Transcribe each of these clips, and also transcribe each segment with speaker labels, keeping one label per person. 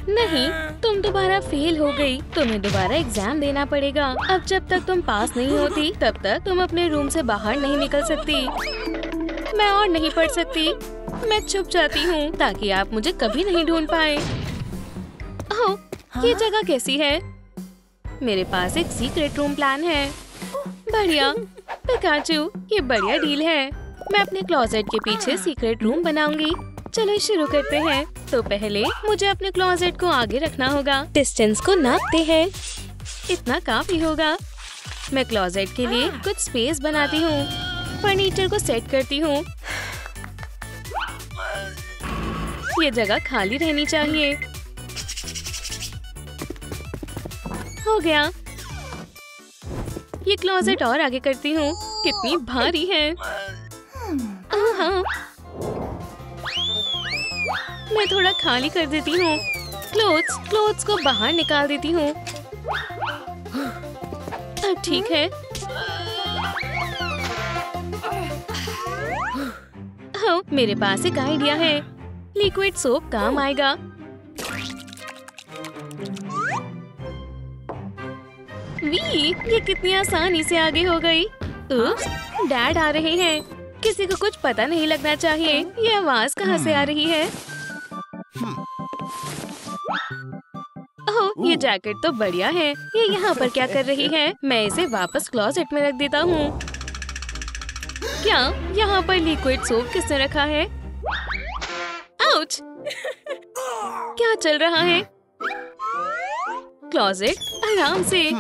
Speaker 1: नहीं, तुम दोबारा फेल हो गई। तुम्हें दोबारा एग्जाम देना पड़ेगा। अब जब तक तुम पास नहीं होती तब तक तुम अपने रूम से बाहर नहीं निकल सकती। मैं और नहीं पढ़ सकती। मैं छुप जाती हूँ ताकि आप मुझे कभी नहीं ढूंढ पाए। ओह, ये जगह कैसी है? मेरे पास एक सीक्रेट रूम प्लान है। बढ़िया पिकाचू, ये बढ़िया डील है। मैं अपने क्लोजेट के पीछे सीक्रेट रूम बनाऊंगी। चलो शुरू करते हैं। तो पहले मुझे अपने क्लोजेट को आगे रखना होगा। डिस्टेंस को नापते हैं। इतना काफी होगा। मैं क्लोजेट के लिए कुछ स्पेस बनाती हूँ। फर्नीचर को सेट करती हूँ। ये जगह खाली रहनी चाहिए। हो गया। ये क्लोजेट और आगे करती हूँ। कितनी भारी है। हाँ, मैं थोड़ा खाली कर देती हूँ। क्लोथ्स को बाहर निकाल देती हूँ। अब ठीक है। हाँ, मेरे पास एक आइडिया है। लिक्विड सोप काम आएगा। ये कितनी आसानी से आगे हो गई। उप्स, डैड आ रहे हैं। किसी को कुछ पता नहीं लगना चाहिए। ये आवाज कहाँ से आ रही है? ओह, ये जैकेट तो बढ़िया है। ये यहाँ पर क्या कर रही है? मैं इसे वापस क्लोजेट में रख देता हूँ। क्या यहाँ पर लिक्विड सोप किसने रखा है? आउच! क्या चल रहा है? क्लोजेट आराम से।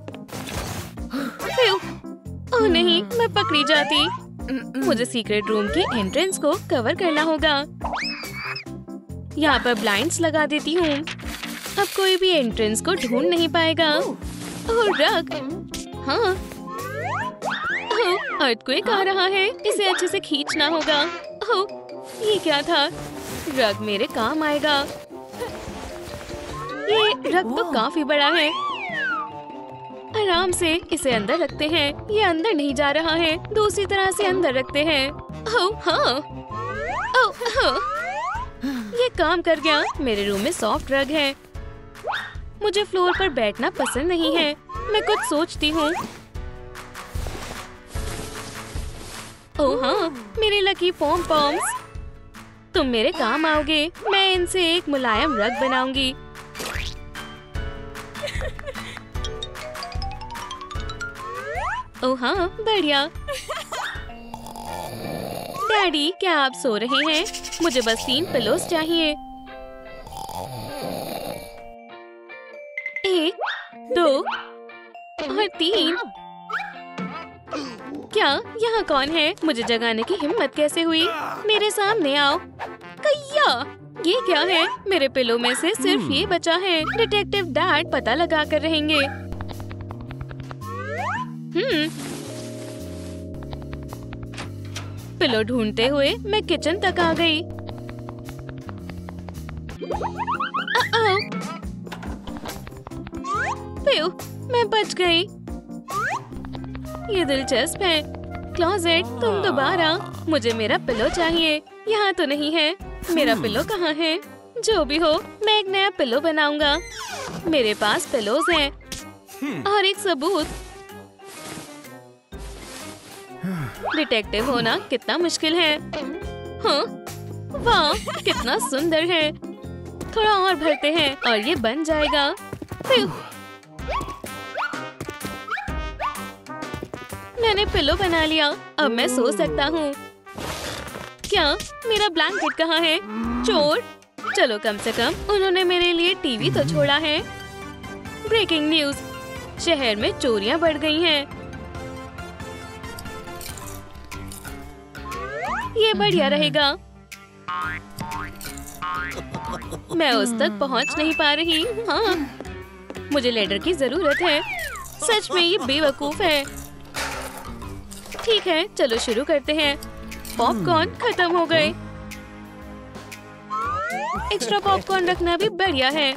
Speaker 1: ओह नहीं, मैं पकड़ी जाती। मुझे सीक्रेट रूम के एंट्रेंस को कवर करना होगा। यहाँ पर ब्लाइंड्स लगा देती हूँ। अब कोई भी एंट्रेंस को ढूंढ नहीं पाएगा। ओह रग, हाँ। ओह, अर्थक्वेक आ रहा है। इसे अच्छे से खींचना होगा। ओह, ये क्या था? रग मेरे काम आएगा। ये रग तो काफी बड़ा है। आराम से इसे अंदर रखते हैं। ये अंदर नहीं जा रहा है। दूसरी तरह से अंदर रखते हैं। ओह हाँ, ओह हाँ, ये काम कर गया। मेरे रूम में सॉफ्ट रग है। मुझे फ्लोर पर बैठना पसंद नहीं है। मैं कुछ सोचती हूँ। ओह हाँ, मेरे लकी पॉम पॉम्स, तुम मेरे काम आओगे। मैं इनसे एक मुलायम रग बनाऊंगी। ओह हाँ, बढ़िया। डैडी, क्या आप सो रहे हैं? मुझे बस 3 पिलोस चाहिए। 1, 2 और 3। क्या यहाँ कौन है? मुझे जगाने की हिम्मत कैसे हुई? मेरे सामने आओ। कయ్యా, ये क्या है? मेरे पिलो में से सिर्फ ये बचा है। डिटेक्टिव डैड पता लगा कर रहेंगे। पिलो ढूंढते हुए मैं किचन तक आ गई। प्यू, मैं बच गई। ये दिलचस्प है। क्लोजेट, तुम दोबारा। मुझे मेरा पिलो चाहिए। यहाँ तो नहीं है। मेरा पिलो कहाँ है? जो भी हो, मैं एक नया पिलो बनाऊंगा। मेरे पास पिलोज हैं और एक सबूत। डिटेक्टिव होना कितना मुश्किल है। हाँ, वाह, कितना सुंदर है। थोड़ा और भरते हैं और ये बन जाएगा। मैंने पिलो बना लिया। अब मैं सो सकता हूँ। क्या मेरा ब्लैंकेट कहाँ है? चोर! चलो, कम से कम उन्होंने मेरे लिए टीवी तो छोड़ा है। ब्रेकिंग न्यूज, शहर में चोरियां बढ़ गई हैं। ये बढ़िया रहेगा। मैं उस तक पहुंच नहीं पा रही। हाँ, मुझे लेडर की जरूरत है। सच में ये बेवकूफ है। ठीक है, चलो शुरू करते हैं। पॉपकॉर्न खत्म हो गए। एक्स्ट्रा पॉपकॉर्न रखना भी बढ़िया है।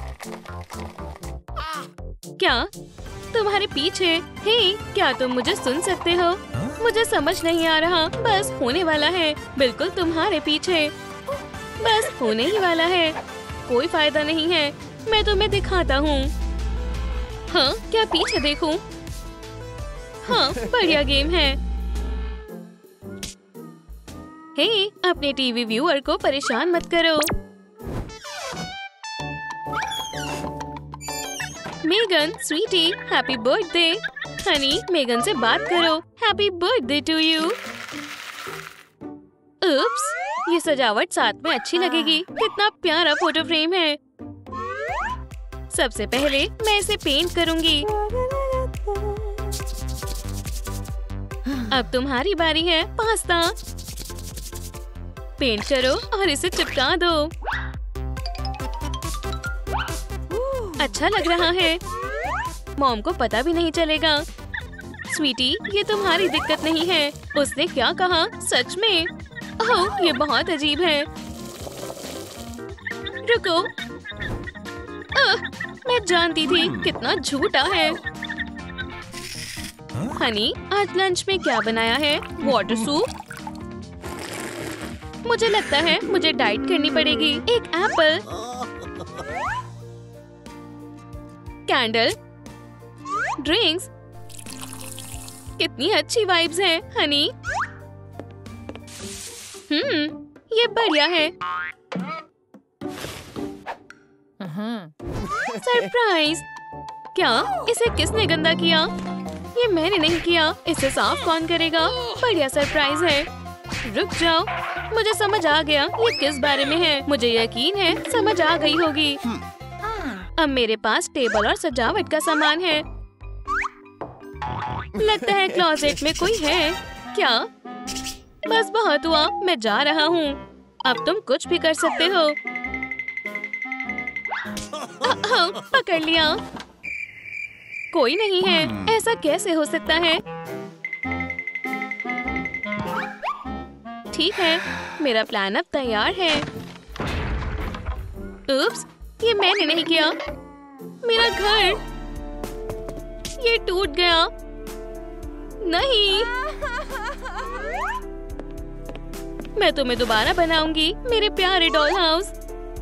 Speaker 1: क्या तुम्हारे पीछे? हे, क्या तुम मुझे सुन सकते हो? मुझे समझ नहीं आ रहा। बस होने वाला है। बिल्कुल तुम्हारे पीछे। बस होने ही वाला है। कोई फायदा नहीं है। मैं तुम्हें दिखाता हूँ। हाँ, क्या पीछे देखूं? हाँ, बढ़िया गेम है। हे, अपने टीवी व्यूअर को परेशान मत करो। Megan, sweetie, happy birthday. Honey, Megan से बात करो। Happy birthday to you. Oops, ये सजावट साथ में अच्छी लगेगी। कितना प्यारा फोटो फ्रेम है। सबसे पहले मैं इसे पेंट करूंगी। अब तुम्हारी बारी है। पास्ता पेंट करो और इसे चिपका दो। अच्छा लग रहा है। मॉम को पता भी नहीं चलेगा। स्वीटी, ये तुम्हारी दिक्कत नहीं है। उसने क्या कहा? सच में? ओह, ये बहुत अजीब है। रुको। मैं जानती थी। कितना झूठा है। हनी, आज लंच में क्या बनाया है? Water soup. मुझे लगता है मुझे डाइट करनी पड़ेगी। एक एप्पल, कैंडल, ड्रिंक्स। कितनी अच्छी वाइब्स हैं, हनी। ये बढ़िया है। सरप्राइज। क्या? इसे किसने गंदा किया? ये मैंने नहीं किया। इसे साफ कौन करेगा? बढ़िया सरप्राइज है। रुक जाओ, मुझे समझ आ गया ये किस बारे में है। मुझे यकीन है समझ आ गई होगी। अब मेरे पास टेबल और सजावट का सामान है। लगता है क्लोजेट में कोई है। क्या? बस बहुत हुआ, मैं जा रहा हूँ। अब तुम कुछ भी कर सकते हो। पकड़ लिया। कोई नहीं है। ऐसा कैसे हो सकता है? ठीक है, मेरा प्लान अब तैयार है। उप्स, ये मैंने नहीं किया। मेरा घर, ये टूट गया। नहीं, मैं तुम्हें दोबारा बनाऊंगी, मेरे प्यारे डॉल हाउस।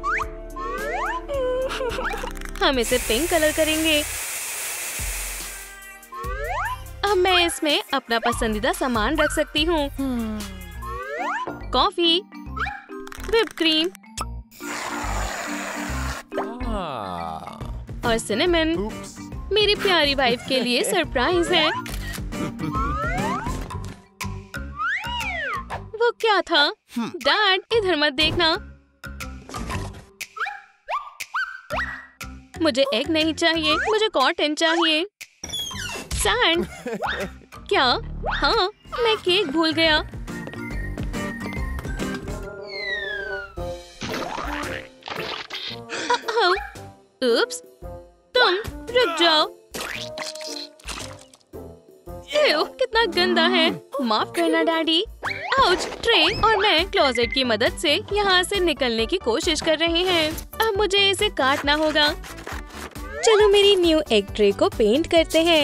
Speaker 1: हम इसे पिंक कलर करेंगे। अब मैं इसमें अपना पसंदीदा सामान रख सकती हूँ। कॉफी, व्हिप क्रीम और सिनेमन। मेरी प्यारी वाइफ के लिए सरप्राइज है। वो क्या था? डैड, इधर मत देखना। मुझे एग नहीं चाहिए, मुझे कॉटन चाहिए। सैंड। क्या? हाँ, मैं केक भूल गया। उप्स, तुम रुक जाओ। कितना गंदा है। माफ करना डैडी। आउच, ट्रे और मैं क्लोजेट की मदद से यहाँ से निकलने की कोशिश कर रहे हैं। अब मुझे इसे काटना होगा। चलो मेरी न्यू एग ट्रे को पेंट करते हैं।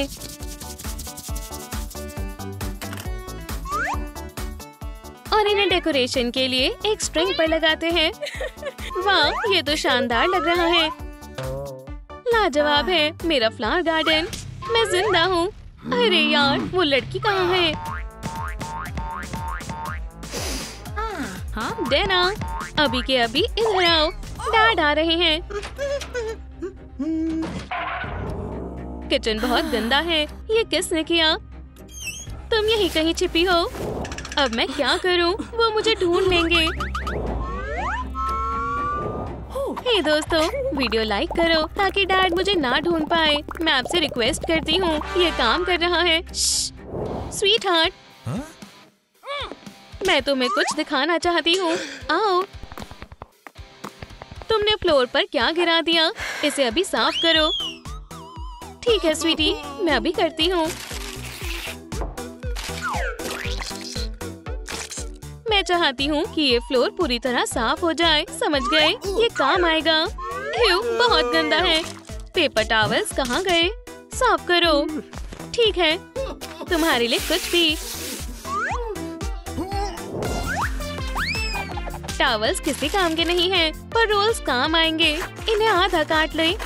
Speaker 1: और इन्हें डेकोरेशन के लिए एक स्ट्रिंग पर लगाते हैं। वाह, ये तो शानदार लग रहा है। लाजवाब है मेरा फ्लावर गार्डन। मैं जिंदा हूँ। अरे यार, वो लड़की कहाँ है? हाँ, डैना, अभी के अभी इधर आओ। डैड आ रहे हैं। किचन बहुत गंदा है। ये किसने किया? तुम यहीं कहीं छिपी हो। अब मैं क्या करूं? वो मुझे ढूंढ लेंगे। हे दोस्तों, वीडियो लाइक करो ताकि डैड मुझे ना ढूंढ पाए। मैं आपसे रिक्वेस्ट करती हूँ, ये काम कर रहा है। स्वीट हार्ट, मैं तुम्हें कुछ दिखाना चाहती हूँ। आओ। तुमने फ्लोर पर क्या गिरा दिया? इसे अभी साफ करो। ठीक है स्वीटी, मैं अभी करती हूँ। मैं चाहती हूँ कि ये फ्लोर पूरी तरह साफ हो जाए। समझ गए? ये काम आएगा। बहुत गंदा है। पेपर टॉवल्स कहाँ गए? साफ करो। ठीक है, तुम्हारे लिए कुछ भी। टॉवल्स किसी काम के नहीं हैं, पर रोल्स काम आएंगे। इन्हें आधा काट ले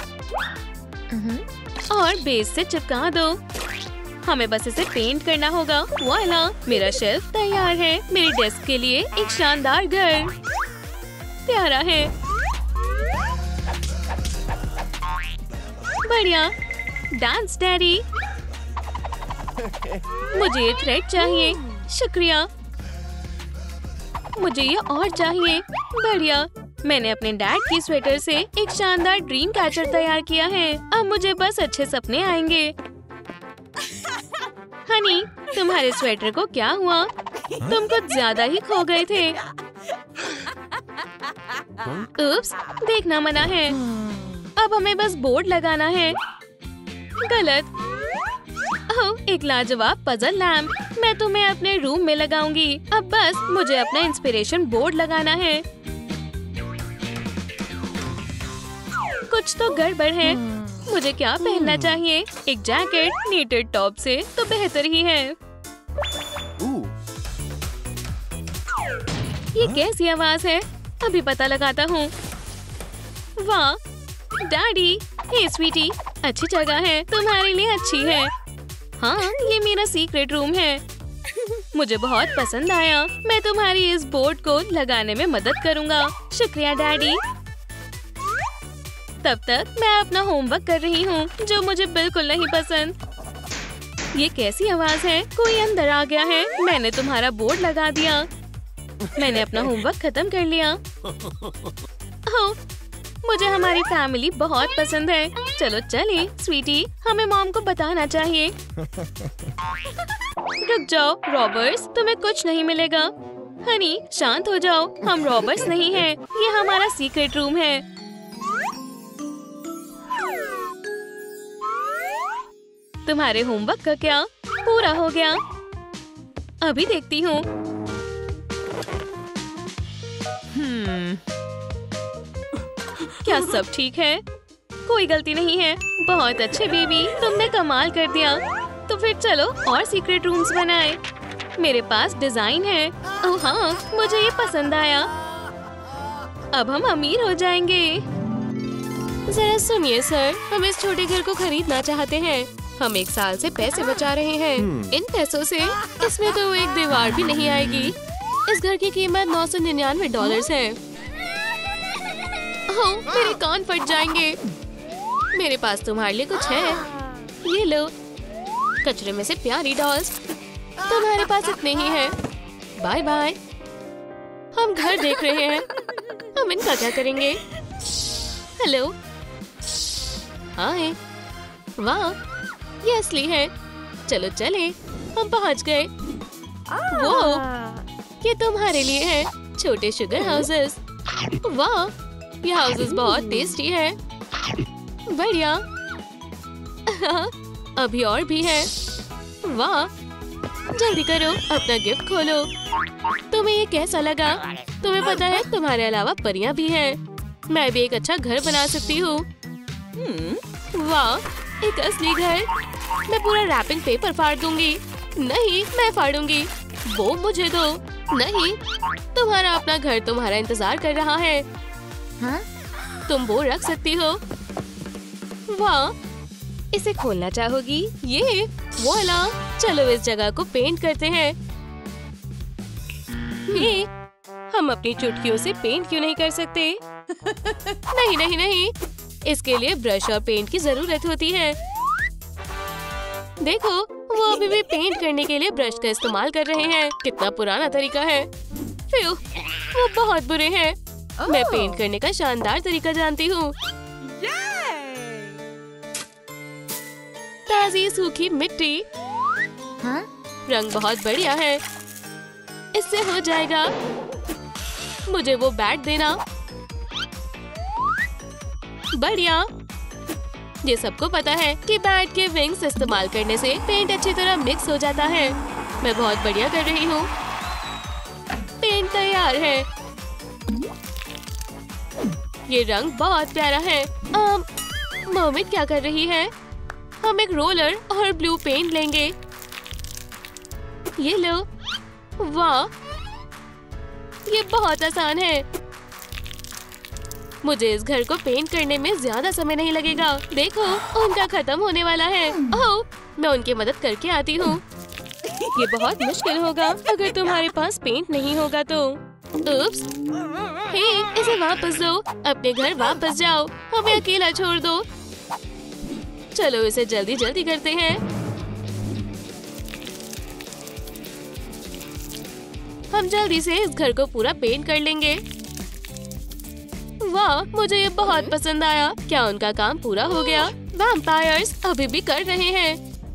Speaker 1: और बेस से चिपका दो। हमें बस इसे पेंट करना होगा। वाला, मेरा शेल्फ तैयार है। मेरी डेस्क के लिए एक शानदार घर। प्यारा है। बढ़िया। Dance daddy. मुझे ये थ्रेड चाहिए। शुक्रिया। मुझे ये और चाहिए। बढ़िया। मैंने अपने डैड की स्वेटर से एक शानदार ड्रीम कैचर तैयार किया है। अब मुझे बस अच्छे सपने आएंगे। हनी, तुम्हारे स्वेटर को क्या हुआ? तुम कुछ ज्यादा ही खो गए थे। उप्स, देखना मना है। अब हमें बस बोर्ड लगाना है। गलत। ओह, एक लाजवाब पजल लैम्प। मैं तुम्हें अपने रूम में लगाऊंगी। अब बस मुझे अपना इंस्पिरेशन बोर्ड लगाना है। कुछ तो गड़बड़ है। मुझे क्या पहनना चाहिए? एक जैकेट नीटेड टॉप से तो बेहतर ही है। ये कैसी आवाज है? अभी पता लगाता हूँ। वाह, डैडी। हे स्वीटी, अच्छी जगह है। तुम्हारे लिए अच्छी है। हाँ, ये मेरा सीक्रेट रूम है। मुझे बहुत पसंद आया। मैं तुम्हारी इस बोर्ड को लगाने में मदद करूँगा। शुक्रिया डैडी। तब तक मैं अपना होमवर्क कर रही हूँ, जो मुझे बिल्कुल नहीं पसंद। ये कैसी आवाज है? कोई अंदर आ गया है। मैंने तुम्हारा बोर्ड लगा दिया। मैंने अपना होमवर्क खत्म कर लिया। ओह, मुझे हमारी फैमिली बहुत पसंद है। चलो चले स्वीटी, हमें मॉम को बताना चाहिए। रुक जाओ रॉबर्स, तुम्हें कुछ नहीं मिलेगा। हनी, शांत हो जाओ। हम रॉबर्स नहीं हैं। ये हमारा सीक्रेट रूम है। तुम्हारे होमवर्क का क्या? पूरा हो गया। अभी देखती हूँ। क्या सब ठीक है? कोई गलती नहीं है। बहुत अच्छे बेबी, तुमने कमाल कर दिया। तो फिर चलो और सीक्रेट रूम्स बनाए। मेरे पास डिजाइन है। ओह हाँ, मुझे ये पसंद आया। अब हम अमीर हो जाएंगे। जरा सुनिए सर, हम इस छोटे घर को खरीदना चाहते हैं। हम 1 साल से पैसे बचा रहे हैं। इन पैसों से इसमें तो एक दीवार भी नहीं आएगी। इस घर की कीमत $999 है। ओह, मेरे कान फट जाएंगे। मेरे पास तुम्हारे लिए कुछ है। ये लो, कचरे में से प्यारी डॉल्स। तुम्हारे पास इतने ही हैं। Bye bye. हम घर देख रहे हैं। हम इनका क्या करेंगे? हेलो। हाय। वाह, ये असली है। चलो चले, हम पहुंच गए। वो, ये तुम्हारे लिए है। छोटे शुगर हाउसेस। वाह, ये हाउसेस बहुत टेस्टी है। बढ़िया। अभी और भी है। वाह, जल्दी करो, अपना गिफ्ट खोलो। तुम्हें ये कैसा लगा? तुम्हें पता है तुम्हारे अलावा परियां भी हैं। मैं भी एक अच्छा घर बना सकती हूँ। वाह, एक असली घर। मैं पूरा रैपिंग पेपर फाड़ दूंगी। नहीं, मैं फाड़ूंगी। वो मुझे दो। नहीं, तुम्हारा अपना घर तुम्हारा इंतजार कर रहा है। हाँ? तुम वो रख सकती हो। वाह, इसे खोलना चाहोगी? ये वाला। चलो इस जगह को पेंट करते हैं। ये हम अपनी चुटकियों से पेंट क्यों नहीं कर सकते? नहीं नहीं नहीं, इसके लिए ब्रश और पेंट की जरूरत होती है। देखो, वो अभी भी पेंट करने के लिए ब्रश का इस्तेमाल कर रहे हैं। कितना पुराना तरीका है। फ्यू, वो बहुत बुरे हैं। मैं पेंट करने का शानदार तरीका जानती हूँ। ताजी सूखी मिट्टी। हाँ? रंग बहुत बढ़िया है। इससे हो जाएगा। मुझे वो बैट देना। बढ़िया। ये सबको पता है कि बैट के विंग्स इस्तेमाल करने से पेंट अच्छी तरह मिक्स हो जाता है। मैं बहुत बढ़िया कर रही हूँ। पेंट तैयार है। ये रंग बहुत प्यारा है। मोमित क्या कर रही है? हम एक रोलर और ब्लू पेंट लेंगे। ये लो। वाह, ये बहुत आसान है। मुझे इस घर को पेंट करने में ज्यादा समय नहीं लगेगा। देखो, उनका खत्म होने वाला है। ओह, मैं उनकी मदद करके आती हूँ। ये बहुत मुश्किल होगा अगर तुम्हारे पास पेंट नहीं होगा तो। उप्स, हे, इसे वापस दो। अपने घर वापस जाओ, हमें अकेला छोड़ दो। चलो इसे जल्दी जल्दी करते हैं। हम जल्दी से इस घर को पूरा पेंट कर लेंगे। वाह, मुझे ये बहुत पसंद आया। क्या उनका काम पूरा हो गया? वैम्पायर्स अभी भी कर रहे हैं।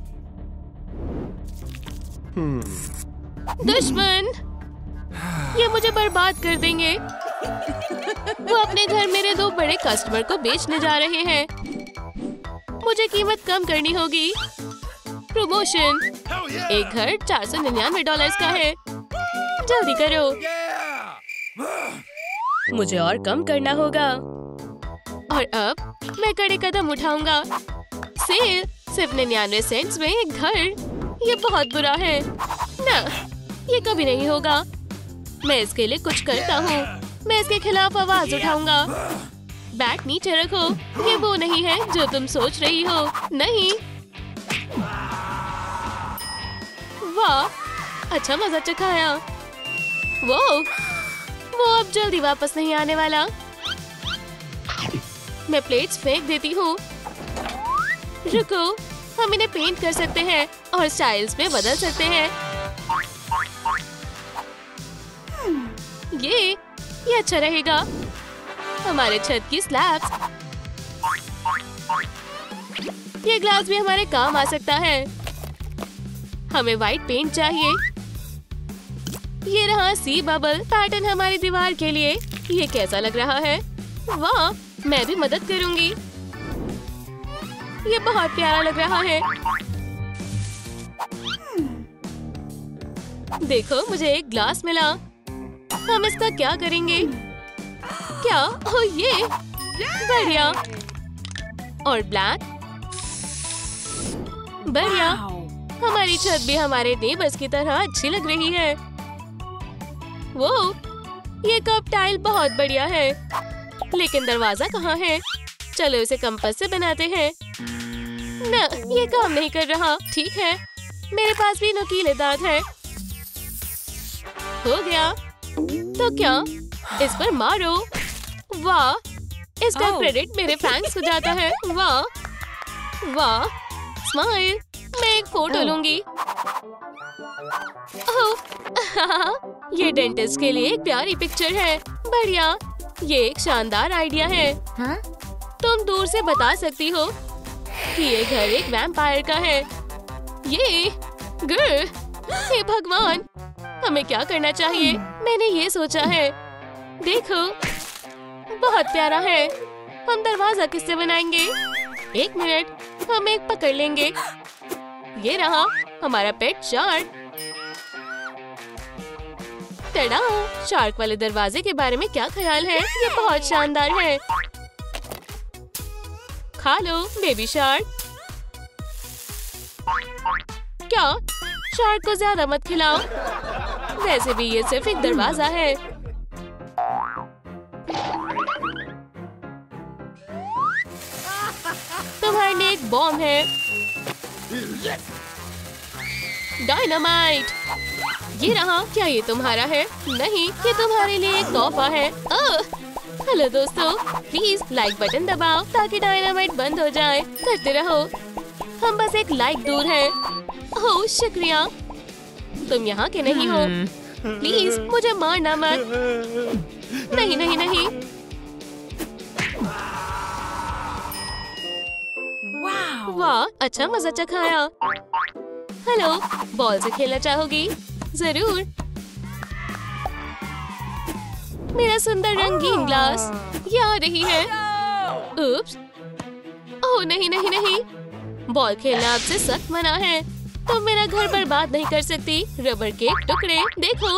Speaker 1: दुश्मन, ये मुझे बर्बाद कर देंगे। वो अपने घर मेरे 2 बड़े कस्टमर को बेचने जा रहे हैं। मुझे कीमत कम करनी होगी। प्रमोशन, एक घर $499 का है। जल्दी करो। मुझे और कम करना होगा। और अब मैं कड़े कदम उठाऊंगा। सेल, सिर्फ 99 सेंट्स में एक घर। ये बहुत बुरा है ना, ये कभी नहीं होगा। मैं इसके लिए कुछ करता हूँ। मैं इसके खिलाफ आवाज उठाऊंगा। बैट नीचे रखो। ये वो नहीं है जो तुम सोच रही हो। नहीं। वाह, अच्छा मजा चखाया। वो अब जल्दी वापस नहीं आने वाला। मैं प्लेट्स फेंक देती हूँ। रुको, हम इन्हें पेंट कर सकते हैं और स्टाइल्स में बदल सकते हैं। ये अच्छा रहेगा। हमारे छत की स्लैब्स। ये ग्लास भी हमारे काम आ सकता है। हमें व्हाइट पेंट चाहिए। ये रहा सी बबल पैटर्न हमारी दीवार के लिए। ये कैसा लग रहा है? वाह, मैं भी मदद करूंगी। ये बहुत प्यारा लग रहा है। देखो, मुझे एक ग्लास मिला। हम इसका क्या करेंगे? क्या? ओह, ये बढ़िया। और ब्लैक, बढ़िया। हमारी छत भी हमारे नेबर्स की तरह अच्छी लग रही है। वो, ये कप टाइल बहुत बढ़िया है। लेकिन दरवाजा कहाँ है? चलो इसे कंपास से बनाते हैं। न, ये काम नहीं कर रहा। ठीक है, मेरे पास भी नुकीले दांत है। हो गया। तो क्या? इस पर मारो। वाह, इसका क्रेडिट मेरे फैंस को जाता है। वाह वाह, स्माइल। मैं एक फोटो लूंगी। ये डेंटिस्ट के लिए एक प्यारी पिक्चर है। बढ़िया, ये एक शानदार आइडिया है।
Speaker 2: हाँ?
Speaker 1: तुम दूर से बता सकती हो कि ये घर एक वैम्पायर का है। ये हे भगवान, हमें क्या करना चाहिए? मैंने ये सोचा है। देखो, बहुत प्यारा है। हम दरवाजा किससे बनाएंगे? 1 मिनट, हम एक पकड़ लेंगे। ये रहा हमारा पेट शार्क। टडा! शार्क वाले दरवाजे के बारे में क्या ख्याल है? ये बहुत शानदार है। खा लो बेबी शार्क। क्या? शार्क को ज्यादा मत खिलाओ। वैसे भी ये सिर्फ एक दरवाजा है। तुम्हारे लिए एक बॉम्ब है। डायनामाइट। ये रहा। क्या ये तुम्हारा है? नहीं, ये तुम्हारे लिए एक तोहफा है। हेलो दोस्तों, प्लीज लाइक बटन दबाओ ताकि डायनामाइट बंद हो जाए। करते रहो। हम बस एक लाइक दूर हैं। ओह शुक्रिया। तुम यहाँ के नहीं हो। प्लीज मुझे मारना मत। नहीं नहीं नहीं। वाह, अच्छा मजा चखाया। हेलो, बॉल से खेलना चाहोगी? जरूर। मेरा सुंदर रंगीन ग्लास। ये आ रही है। उप्स। ओह नहीं नहीं नहीं, बॉल खेलना आपसे सख्त मना है। तुम मेरा घर बर्बाद नहीं कर सकती। रबर के टुकड़े देखो।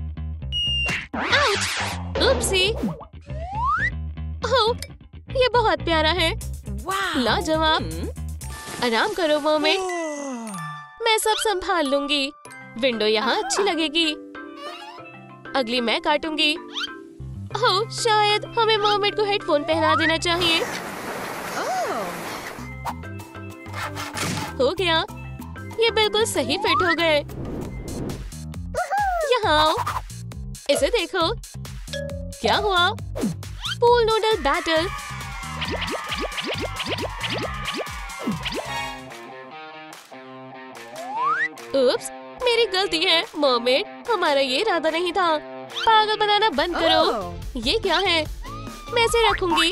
Speaker 1: आउच! उप्सी। ओह, ये बहुत प्यारा है। लाजवाब। आराम करो मोमेंट, मैं सब संभाल लूंगी। विंडो यहाँ अच्छी लगेगी। अगली मैं काटूंगी। ओह, शायद हमें मर्मेड को हेडफोन पहना देना चाहिए। हो गया, ये बिल्कुल सही फिट हो गए। यहाँ आओ, इसे देखो। क्या हुआ? Pool noodle battle. उप्स, मेरी गलती है मर्मेड, हमारा ये इरादा नहीं था। पागल बनाना बंद करो। ये क्या है? मैं इसे रखूंगी।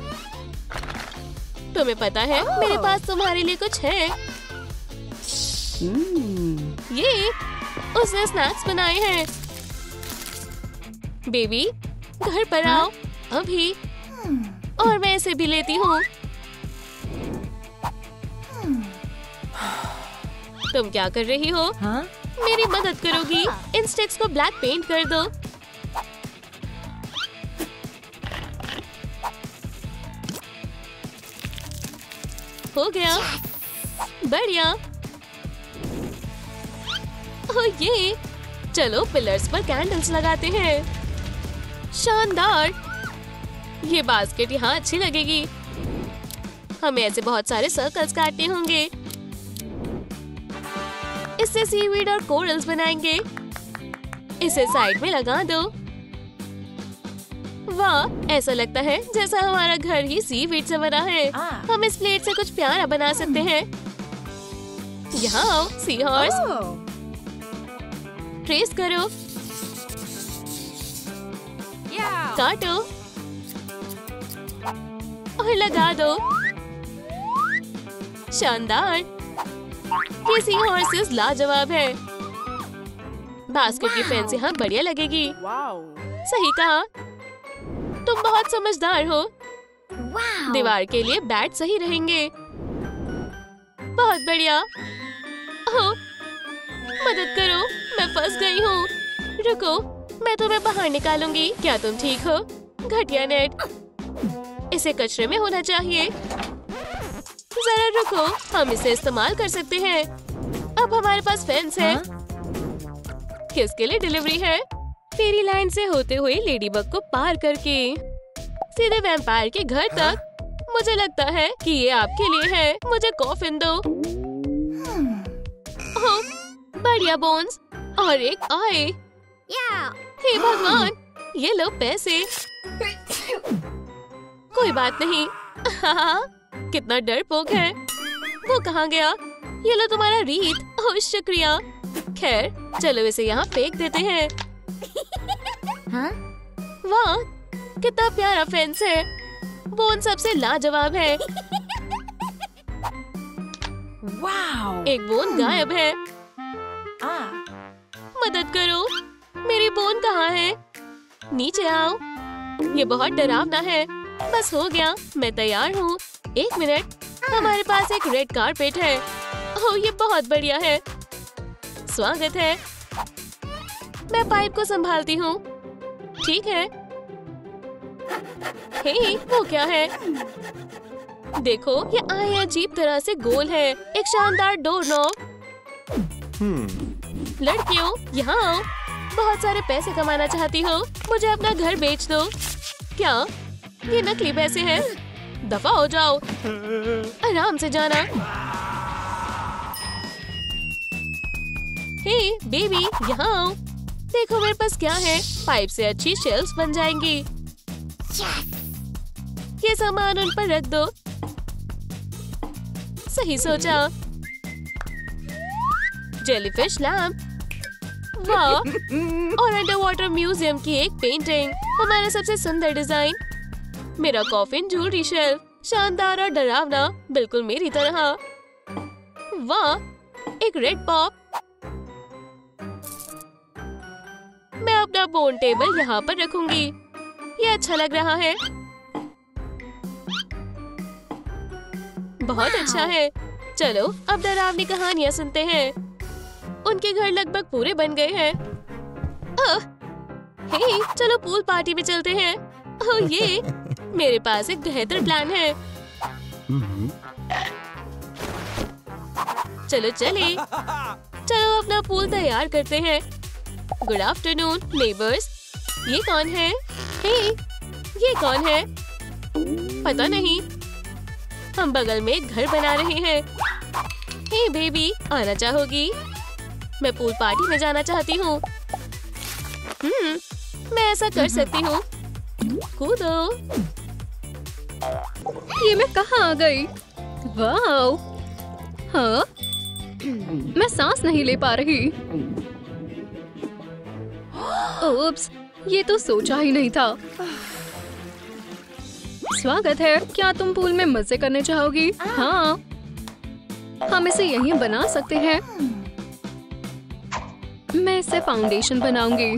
Speaker 1: तुम्हें पता है मेरे पास तुम्हारे लिए कुछ है। ये उसने स्नैक्स बनाए हैं। बेबी, घर पर आओ अभी। और मैं इसे भी लेती हूँ। तुम क्या कर रही हो? मेरी मदद करोगी? इन स्टिक्स को ब्लैक पेंट कर दो। हो गया, बढ़िया। ओह ये, चलो पिलर्स पर कैंडल्स लगाते हैं। शानदार, ये बास्केट यहाँ अच्छी लगेगी। हमें ऐसे बहुत सारे सर्कल्स काटने होंगे। इससे सीवीड और कोरल्स बनाएंगे। इसे साइड में लगा दो। वाह, ऐसा लगता है जैसा हमारा घर ही सीवीड से बना है। हम इस प्लेट से कुछ प्यारा बना सकते हैं। यहाँ आओ, सी हॉर्स। ट्रेस करो, काटो और लगा दो। शानदार, ये सी हॉर्सेस लाजवाब है। बास्केट की फेंस यहाँ बढ़िया लगेगी। सही कहा, तुम बहुत समझदार हो। दीवार के लिए बैट सही रहेंगे। बहुत बढ़िया। ओह, मदद करो, मैं फंस गई हूँ। रुको, मैं तुम्हें बाहर निकालूंगी। क्या तुम ठीक हो? घटिया नेट, इसे कचरे में होना चाहिए। जरा रुको, हम इसे इस्तेमाल कर सकते हैं। अब हमारे पास फेंस है। किसके लिए डिलीवरी है? फेरी लाइन से होते हुए लेडीबग को पार करके सीधे वैम्पायर के घर तक। मुझे लगता है कि ये आपके लिए है। मुझे कॉफिन दो। ओह, बढ़िया बोन्स और एक आए। हे भगवान, ये लो पैसे। कोई बात नहीं। कितना डरपोक है। वो कहाँ गया? ये लो तुम्हारा रीत। ओह शुक्रिया। खैर, चलो इसे यहाँ फेंक देते हैं। वाह, कितना प्यारा फेंस है। बोन सबसे लाजवाब है। एक बोन गायब है। मदद करो, मेरी बोन कहाँ है? नीचे आओ। ये बहुत डरावना है। बस हो गया, मैं तैयार हूँ। एक मिनट, हमारे पास एक रेड कारपेट है। ओह, ये बहुत बढ़िया है। स्वागत है। मैं पाइप को संभालती हूँ। ठीक है। हे, वो क्या है? देखो, ये आए अजीब तरह से गोल है। एक शानदार डोर नॉब। लड़कियों, यहाँ आओ। बहुत सारे पैसे कमाना चाहती हो? मुझे अपना घर बेच दो। क्या ये नकली पैसे हैं? दफा हो जाओ। आराम से जाना। हे बेबी, यहाँ आओ। देखो मेरे पास क्या है। पाइप से अच्छी शेल्फ्स बन जाएंगी। ये सामान उन पर रख दो। सही सोचा। Jellyfish lamp. वाह, और अंडर वाटर म्यूजियम की एक पेंटिंग। हमारा सबसे सुंदर डिजाइन। मेरा कॉफिन ज्वेलरी शेल्फ, शानदार और डरावना, बिल्कुल मेरी तरह। वाह, एक रेड पॉप। मैं अपना बोन टेबल यहाँ पर रखूंगी। ये अच्छा लग रहा है। बहुत अच्छा है। चलो अब डरावनी कहानियाँ सुनते हैं। उनके घर लगभग पूरे बन गए हैं। हे, चलो पूल पार्टी में चलते हैं। ओह ये, मेरे पास एक बेहतर प्लान है। चलो चले। चलो अपना पूल तैयार करते हैं।
Speaker 2: Good afternoon neighbours. ये कौन है? हे, ये कौन है? पता नहीं। हम बगल में एक घर बना रहे हैं। हे बेबी, आना चाहोगी? मैं पूल पार्टी में जाना चाहती हूँ। मैं ऐसा कर सकती हूँ। कूदो।
Speaker 1: ये मैं कहाँ आ गई? वाओ! हाँ? मैं सांस नहीं ले पा रही। ओप्स, ये तो सोचा ही नहीं था। स्वागत है। क्या तुम पूल में मजे करने चाहोगी? हाँ, हम इसे यहीं बना सकते हैं। मैं इससे फाउंडेशन बनाऊंगी।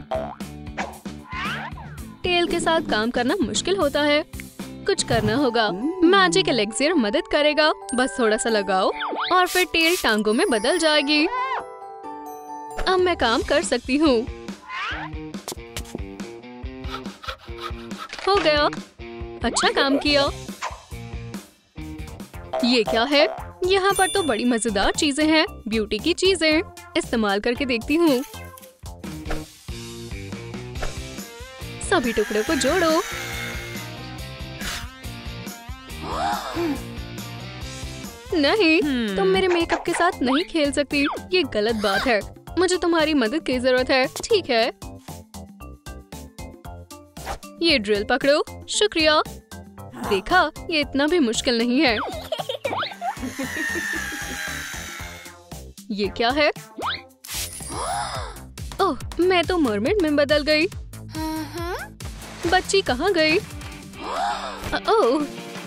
Speaker 1: टेल के साथ काम करना मुश्किल होता है। कुछ करना होगा। मैजिक एलेक्सियर मदद करेगा। बस थोड़ा सा लगाओ और फिर टेल टांगों में बदल जाएगी। अब मैं काम कर सकती हूँ। हो गया। अच्छा काम किया। ये क्या है? यहाँ पर तो बड़ी मजेदार चीजें हैं। ब्यूटी की चीजें इस्तेमाल करके देखती हूँ। सभी टुकड़ों को जोड़ो। नहीं, तुम मेरे मेकअप के साथ नहीं खेल सकती। ये गलत बात है। मुझे तुम्हारी मदद की जरूरत है। ठीक है, ये ड्रिल पकड़ो। शुक्रिया। देखा, ये इतना भी मुश्किल नहीं है। ये क्या है? ओह, मैं तो मरमेड में बदल गई। बच्ची कहाँ गई? ओह,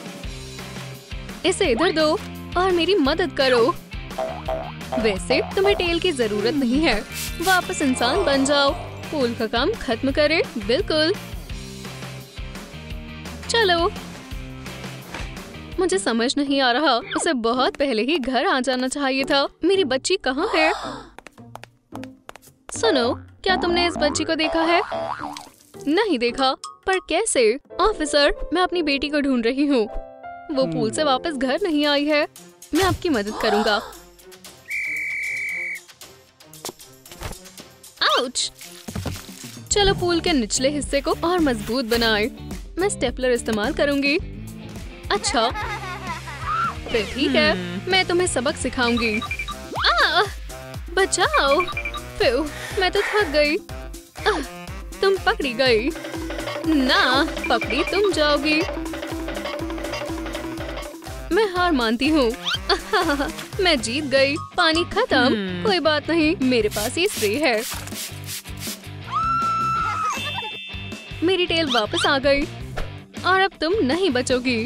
Speaker 1: इसे इधर दो और मेरी मदद करो। वैसे तुम्हें टेल की जरूरत नहीं है। वापस इंसान बन जाओ। पूल का काम खत्म करे। बिल्कुल। चलो। मुझे समझ नहीं आ रहा। उसे बहुत पहले ही घर आ जाना चाहिए था। मेरी बच्ची कहाँ है? सुनो, क्या तुमने इस बच्ची को देखा है? नहीं देखा। पर कैसे? ऑफिसर, मैं अपनी बेटी को ढूंढ रही हूँ। वो पूल से वापस घर नहीं आई है। मैं आपकी मदद करूँगा। आउच! चलो पूल के निचले हिस्से को और मजबूत बनाए। मैं स्टेपलर इस्तेमाल करूँगी। अच्छा, फिर ठीक है। मैं तुम्हें सबक सिखाऊंगी। बचाओ! फिर मैं तो थक गई। तुम पकड़ी गई। ना, पकड़ी तुम जाओगी। मैं हार मानती हूँ। मैं जीत गई। पानी खत्म। कोई बात नहीं, मेरे पास ये स्प्रे है। मेरी टेल वापस आ गई और अब तुम नहीं बचोगी।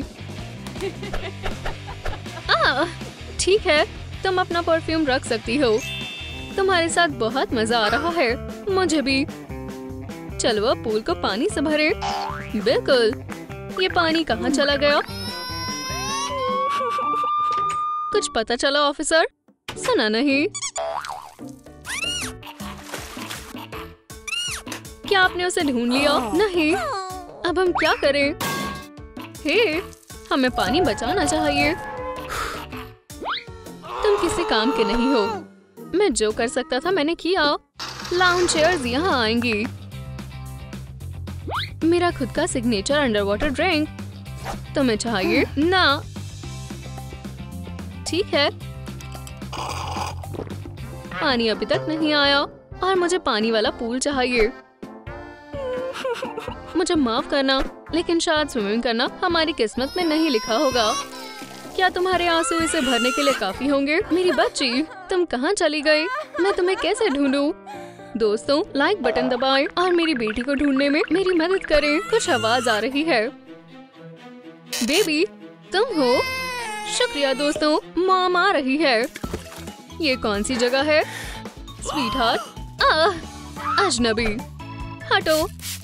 Speaker 1: ठीक है, तुम अपना परफ्यूम रख सकती हो। तुम्हारे साथ बहुत मजा आ रहा है। मुझे भी। चलो अब पूल को पानी से भरे। बिल्कुल। ये पानी कहाँ चला गया? कुछ पता चला ऑफिसर? सुना नहीं। क्या आपने उसे ढूंढ लिया? नहीं। अब हम क्या करें? हे, हमें पानी बचाना चाहिए। तुम किसी काम के नहीं हो। मैं जो कर सकता था मैंने किया। लाउंज चेयर्स यहाँ आएंगी। मेरा खुद का सिग्नेचर अंडर वाटर ड्रिंक। तुम्हें चाहिए? ना। ठीक है। पानी अभी तक नहीं आया और मुझे पानी वाला पूल चाहिए। मुझे माफ करना, लेकिन शायद स्विमिंग करना हमारी किस्मत में नहीं लिखा होगा। क्या तुम्हारे आंसू इसे भरने के लिए काफी होंगे? मेरी बच्ची, तुम कहाँ चली गई? मैं तुम्हें कैसे ढूंढूं? दोस्तों, लाइक बटन दबाएं और मेरी बेटी को ढूंढने में मेरी मदद करें। कुछ आवाज आ रही है। बेबी, तुम हो? शुक्रिया दोस्तों, मॉम आ रही है। ये कौन सी जगह है? स्वीटहार्ट। अजनबी, हटो।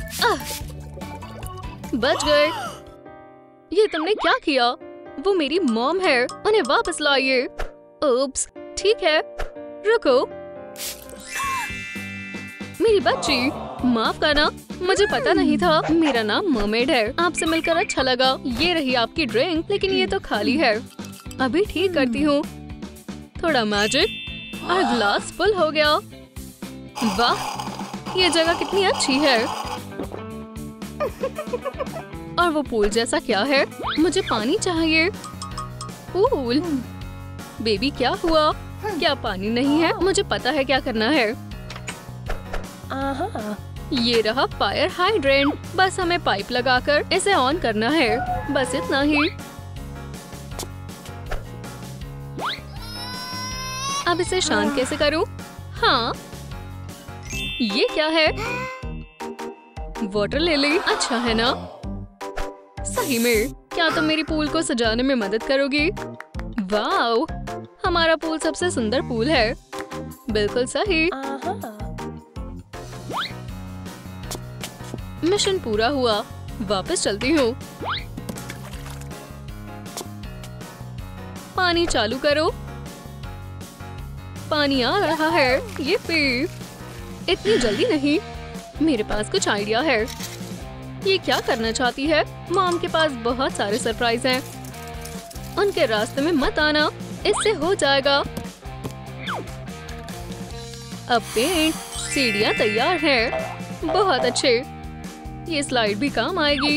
Speaker 1: बच गए। ये तुमने क्या किया? वो मेरी मॉम है। उन्हें वापस लाइए। ओप्स, ठीक है। रुको। मेरी बच्ची, माफ करना, मुझे पता नहीं था। मेरा नाम मरमेड है। आपसे मिलकर अच्छा लगा। ये रही आपकी ड्रिंक, लेकिन ये तो खाली है। अभी ठीक करती हूँ। थोड़ा मैजिक और ग्लास फुल हो गया। वाह,
Speaker 2: ये जगह कितनी अच्छी है। और वो पूल जैसा क्या है? मुझे पानी चाहिए। पूल। बेबी क्या हुआ? क्या पानी नहीं है? मुझे पता है क्या करना है। ये रहा फायर हाइड्रेंट। बस हमें पाइप लगाकर इसे ऑन करना है। बस इतना ही। अब इसे शांत कैसे करूं? हाँ, ये क्या है? Water lily. अच्छा है ना? सही में। क्या तुम मेरी पूल को सजाने में मदद करोगी? वाओ, हमारा पूल सबसे सुंदर पूल है। बिल्कुल सही। मिशन पूरा हुआ। वापस चलती हूँ। पानी चालू करो। पानी आ रहा है। ये इतनी जल्दी नहीं। मेरे पास कुछ आइडिया है। ये क्या करना चाहती है? मॉम के पास बहुत सारे सरप्राइज हैं। उनके रास्ते में मत आना, इससे हो जाएगा। अब पेंट। सीढ़ियाँ तैयार हैं। बहुत अच्छे। ये स्लाइड भी काम आएगी।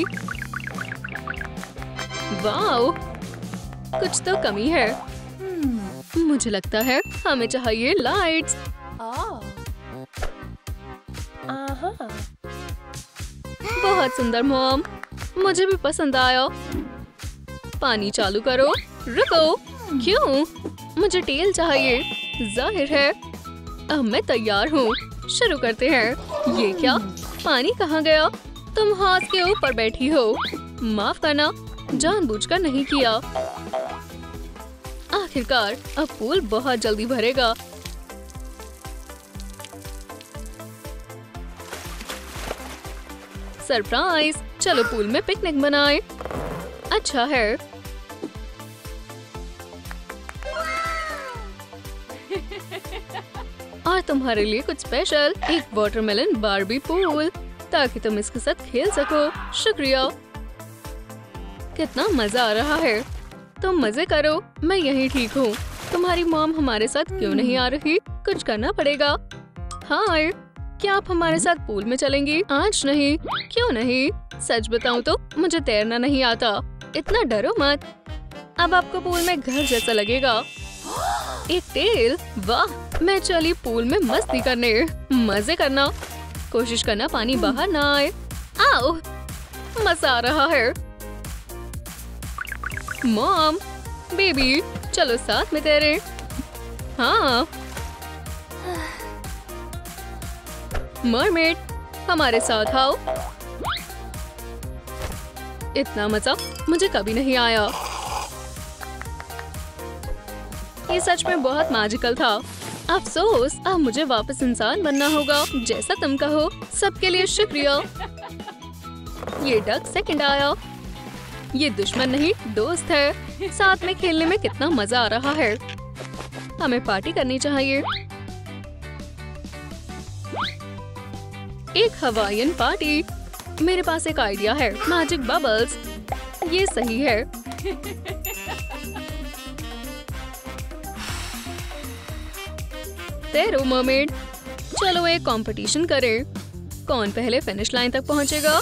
Speaker 2: वाओ, कुछ तो कमी है। मुझे लगता है हमें चाहिए लाइट्स। बहुत सुंदर मॉम, मुझे भी पसंद आया। पानी चालू करो। रुको, क्यों? मुझे टेल चाहिए। जाहिर है। अब मैं तैयार हूँ। शुरू करते हैं। ये क्या? पानी कहाँ गया? तुम हाथ के ऊपर बैठी हो। माफ करना, जानबूझकर नहीं किया। आखिरकार अब पूल बहुत जल्दी भरेगा। सरप्राइज। चलो पूल में पिकनिक मनाएं। अच्छा है। और तुम्हारे लिए कुछ स्पेशल, एक वाटरमेलन बार्बी पूल, ताकि तुम इसके साथ खेल सको। शुक्रिया। कितना मजा आ रहा है। तुम मजे करो, मैं यहीं ठीक हूँ। तुम्हारी मॉम हमारे साथ क्यों नहीं आ रही? कुछ करना पड़ेगा। हाय, क्या आप हमारे साथ पूल में चलेंगी? आज नहीं। क्यों नहीं? सच बताऊं तो मुझे तैरना नहीं आता। इतना डरो मत। अब आपको पूल में घर जैसा लगेगा। एक टेल। वाह, मैं चली पूल में मस्ती करने। मजे करना। कोशिश करना पानी बाहर ना आए। आओ, मजा आ रहा है। मॉम, बेबी, चलो साथ में तैरे। हाँ। मरमेड, हमारे साथ आओ। इतना मजा मुझे कभी नहीं आया। ये सच में बहुत मैजिकल था। अफसोस, अब मुझे वापस इंसान बनना होगा, जैसा तुम कहो। सबके लिए शुक्रिया। ये डक सेकंड आया। ये दुश्मन नहीं, दोस्त है। साथ में खेलने में कितना मजा आ रहा है। हमें पार्टी करनी चाहिए। एक हवाईयन पार्टी। मेरे पास एक आइडिया है। Magic bubbles. ये सही है। तैरो मरमेड। चलो एक कंपटीशन करें। कौन पहले फिनिश लाइन तक पहुंचेगा?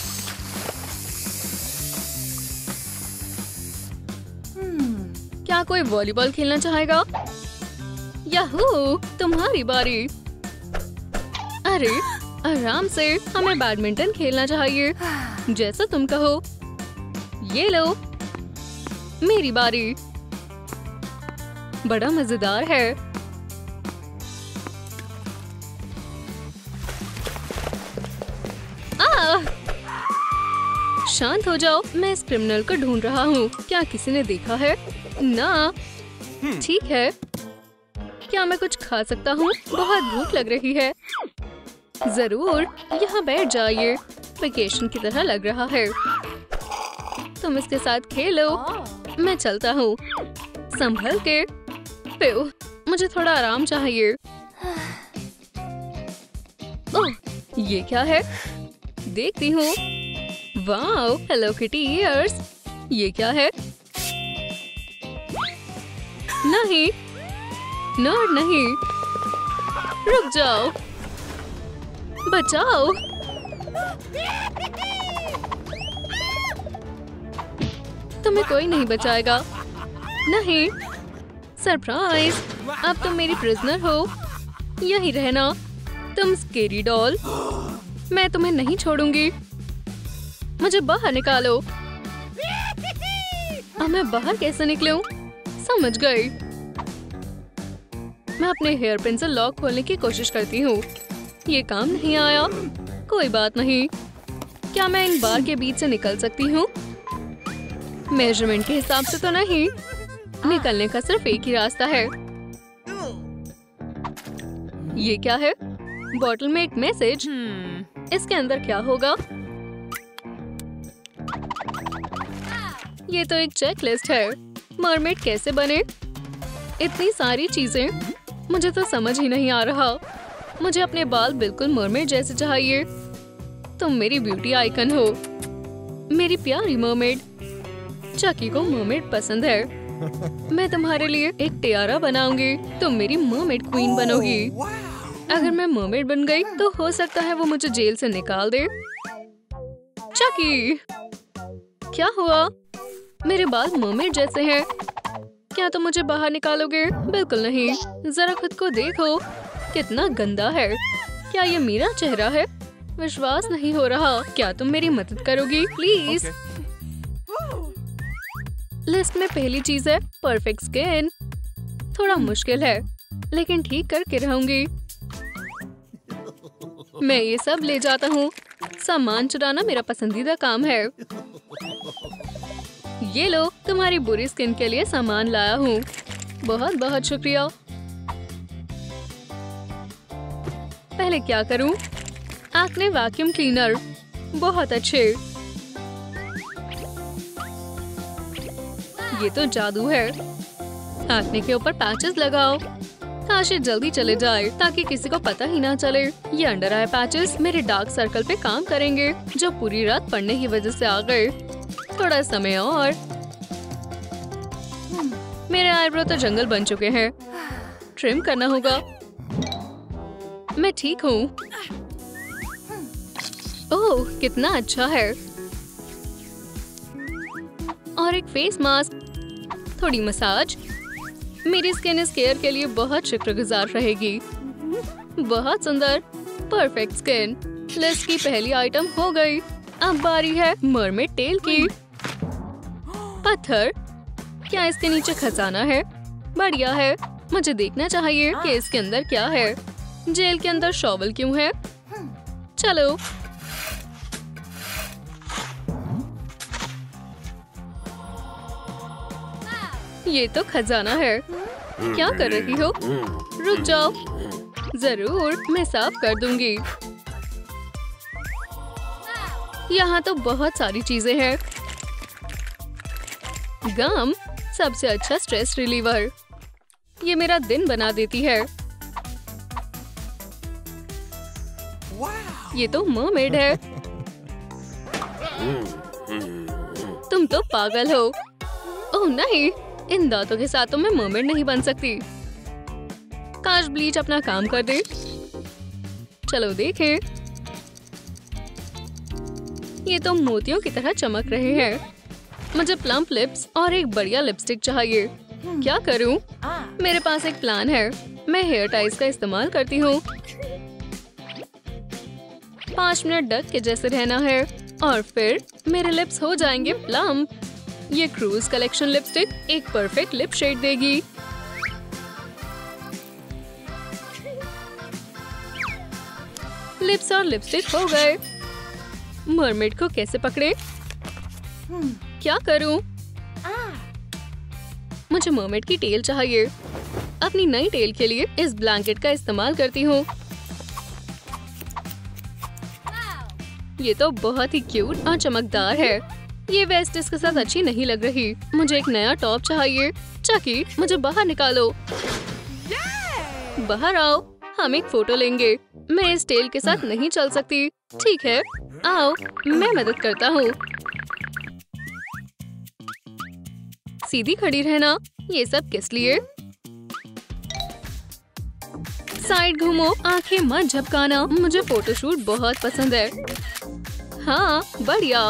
Speaker 2: क्या कोई वॉलीबॉल खेलना चाहेगा? याहू, तुम्हारी बारी। अरे आराम से, हमें बैडमिंटन खेलना चाहिए। जैसा तुम कहो। ये लो, मेरी बारी। बड़ा मजेदार है। शांत हो जाओ, मैं इस क्रिमिनल को ढूंढ रहा हूँ। क्या किसी ने देखा है? ना। ठीक है। क्या मैं कुछ खा सकता हूँ? बहुत भूख लग रही है। जरूर, यहाँ बैठ जाइए। वेकेशन की तरह लग रहा है। तुम इसके साथ खेलो। मैं चलता हूँ। संभल के। मुझे थोड़ा आराम चाहिए। ओह, ये क्या है? देखती हूँ। Wow, hello kitty ears. ये क्या है? नहीं, नर्ड नहीं। रुक जाओ।
Speaker 1: बचाओ। तुम्हें कोई नहीं बचाएगा। नहीं, सरप्राइज, अब तुम मेरी प्रिजनर हो। यहीं रहना, तुम स्केरी डॉल। मैं तुम्हें नहीं छोड़ूंगी। मुझे बाहर निकालो। अब मैं बाहर कैसे निकलूं? समझ गई। मैं अपने हेयर पिन से लॉक खोलने की कोशिश करती हूँ। ये काम नहीं आया। कोई बात नहीं। क्या मैं इन बार के बीच से निकल सकती हूँ? मेजरमेंट के हिसाब से तो नहीं। निकलने का सिर्फ एक ही रास्ता है। ये क्या है? बॉटल में एक मैसेज। इसके अंदर क्या होगा? ये तो एक चेकलिस्ट है। मरमेड कैसे बने? इतनी सारी चीजें, मुझे तो समझ ही नहीं आ रहा। मुझे अपने बाल बिल्कुल मरमेड जैसे चाहिए। तुम मेरी ब्यूटी आइकन हो, मेरी प्यारी मरमेड। चकी को मरमेड पसंद है। मैं तुम्हारे लिए एक टियारा बनाऊंगी। तुम मेरी मरमेड क्वीन बनोगी। अगर मैं मरमेड बन गई तो हो सकता है वो मुझे जेल से निकाल दे। चकी, क्या हुआ? मेरे बाल मरमेड जैसे हैं। क्या तुम मुझे बाहर निकालोगे? बिल्कुल नहीं। जरा खुद को देखो, कितना गंदा है। क्या ये मेरा चेहरा है? विश्वास नहीं हो रहा। क्या तुम मेरी मदद करोगी प्लीज? लिस्ट में पहली चीज है परफेक्ट स्किन। थोड़ा मुश्किल है, लेकिन ठीक करके रहूंगी। मैं ये सब ले जाता हूँ। सामान चुराना मेरा पसंदीदा काम है। ये लो, तुम्हारी बुरी स्किन के लिए सामान लाया हूँ। बहुत बहुत शुक्रिया। पहले क्या करूँ? Acne vacuum cleaner. बहुत अच्छे। ये तो जादू है। एक्ने के ऊपर पैचेस लगाओ। काश ये जल्दी चले जाए ताकि किसी को पता ही ना चले। ये अंडर आई पैचेस मेरे डार्क सर्कल पे काम करेंगे जो पूरी रात पढ़ने की वजह से आ गए। थोड़ा समय और। मेरे आईब्रो तो जंगल बन चुके हैं। ट्रिम करना होगा। मैं ठीक हूँ। ओह, कितना अच्छा है। और एक फेस मास्क। थोड़ी मसाज। मेरी स्किन इस केयर के लिए बहुत शुक्रगुजार रहेगी। बहुत सुंदर, परफेक्ट स्किन। लिस्ट की पहली आइटम हो गई। अब बारी है मरमेड टेल की। पत्थर। क्या इसके नीचे खजाना है? बढ़िया है। मुझे देखना चाहिए कि इसके अंदर क्या है। जेल के अंदर शॉवल क्यों है? चलो। ये तो खजाना है। क्या कर रही हो? रुक जाओ। जरूर, मैं साफ कर दूंगी। यहाँ तो बहुत सारी चीजें हैं। गम, सबसे अच्छा स्ट्रेस रिलीवर। ये मेरा दिन बना देती है। ये तो मरमेड है। तुम तो पागल हो। ओह नहीं, इन दांतों के साथ तो मैं मरमेड नहीं बन सकती। काश ब्लीच अपना काम कर दे। चलो देखें। ये तो मोतियों की तरह चमक रहे हैं। मुझे प्लम्प लिप्स और एक बढ़िया लिपस्टिक चाहिए। क्या करूं? मेरे पास एक प्लान है। मैं हेयर टाइज का इस्तेमाल करती हूँ। 5 मिनट डक के जैसे रहना है और फिर मेरे लिप्स हो जाएंगे प्लम्प। ये क्रूज कलेक्शन लिपस्टिक एक परफेक्ट लिप शेड देगी। लिप्स और लिपस्टिक हो गए। मरमेड को कैसे पकड़े? क्या करूं? मुझे मरमेड की टेल चाहिए। अपनी नई टेल के लिए इस ब्लैंकेट का इस्तेमाल करती हूँ। ये तो बहुत ही क्यूट और चमकदार है। ये वेस्ट इसके साथ अच्छी नहीं लग रही। मुझे एक नया टॉप चाहिए। चकी, मुझे बाहर निकालो। बाहर आओ, हम एक फोटो लेंगे। मैं इस टेल के साथ नहीं चल सकती। ठीक है, आओ, मैं मदद करता हूँ। सीधी खड़ी रहना। ये सब किस लिए? साइड घूमो, आंखें मत झपकाना। मुझे फोटोशूट बहुत पसंद है। हाँ, बढ़िया,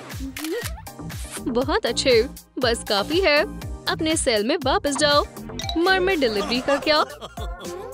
Speaker 1: बहुत अच्छे। बस काफी है। अपने सेल में वापस जाओ। मरमेड डिलीवरी का क्या?